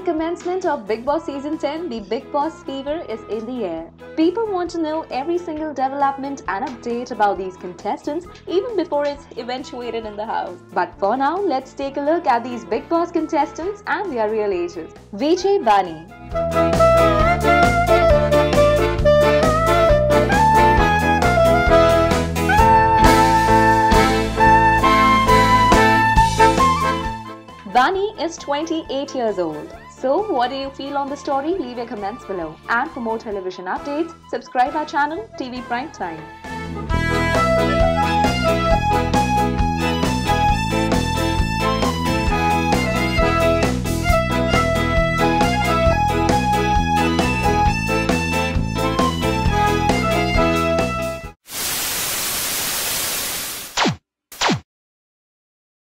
the commencement of Bigg Boss Season 10, the Bigg Boss fever is in the air. People want to know every single development and update about these contestants even before it's eventuated in the house. But for now, let's take a look at these Bigg Boss contestants and their real ages. VJ Bani. Bani is 28 years old. So, what do you feel on the story? Leave your comments below. And for more television updates, subscribe our channel TV Prime Time.